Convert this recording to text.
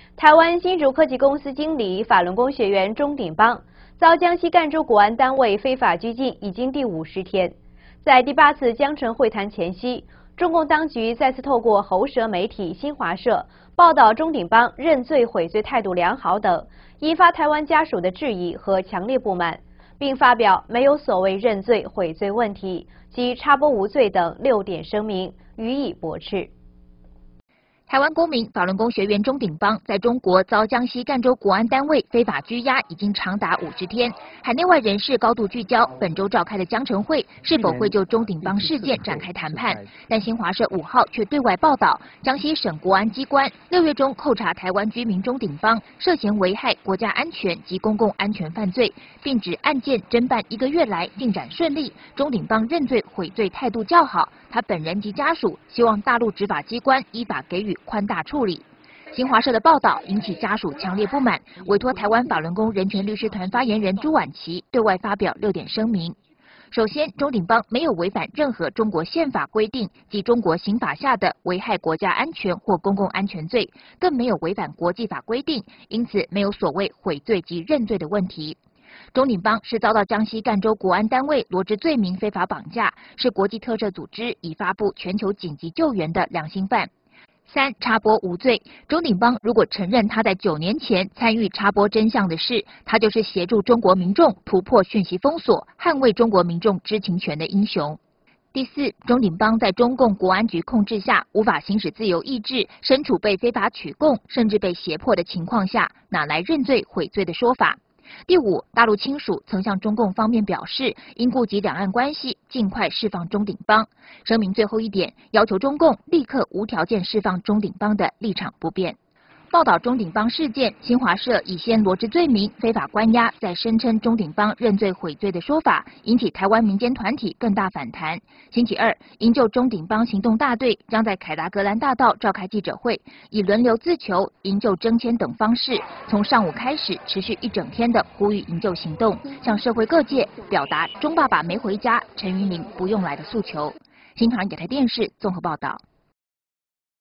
台湾新竹科技公司经理法轮功学员钟鼎邦遭江西赣州国安单位非法拘禁，已经第50天。在第8次江城会谈前夕，中共当局再次透过喉舌媒体新华社报道钟鼎邦认罪悔罪态度良好等，引发台湾家属的质疑和强烈不满，并发表没有所谓认罪悔罪问题及插播无罪等6点声明，予以驳斥。 台湾公民法轮功学员钟鼎邦在中国遭江西赣州国安单位非法拘押，已经长达50天。海内外人士高度聚焦本周召开的江城会是否会就钟鼎邦事件展开谈判，但新华社5号却对外报道，江西省国安机关6月中扣查台湾居民钟鼎邦涉嫌危害国家安全及公共安全犯罪，并指案件侦办1个月来进展顺利，钟鼎邦认罪悔罪态度较好。他本人及家属希望大陆执法机关依法给予宽大处理。新华社的报道引起家属强烈不满，委托台湾法轮功人权律师团发言人朱婉琪对外发表6点声明。首先，钟鼎邦没有违反任何中国宪法规定及中国刑法下的危害国家安全或公共安全罪，更没有违反国际法规定，因此没有所谓悔罪及认罪的问题。钟鼎邦是遭到江西赣州国安单位罗织罪名非法绑架，是国际特赦组织已发布全球紧急救援的良心犯。3. 插播无罪。钟鼎邦如果承认他在9年前参与插播真相的事，他就是协助中国民众突破讯息封锁，捍卫中国民众知情权的英雄。第4，钟鼎邦在中共国安局控制下无法行使自由意志，身处被非法取供甚至被胁迫的情况下，哪来认罪悔罪的说法？第5，大陆亲属曾向中共方面表示，应顾及两岸关系，尽快释放钟鼎邦。声明最后一点，要求中共立刻无条件释放钟鼎邦的立场不变。报道钟鼎邦事件，新华社以先罗织罪名非法关押，再声称钟鼎邦认罪悔罪的说法，引起台湾民间团体更大反弹。星期二，营救钟鼎邦行动大队将在凯达格兰大道召开记者会，以轮流自求、营救征签等方式，从上午开始持续1整天的呼吁营救行动，向社会各界表达钟爸爸没回家，陈云林不用来的诉求。新唐人亚太电视综合报道。